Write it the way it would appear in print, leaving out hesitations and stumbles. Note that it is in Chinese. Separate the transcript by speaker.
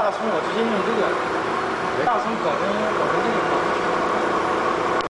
Speaker 1: 大葱我直接用这个，大葱搞成这个。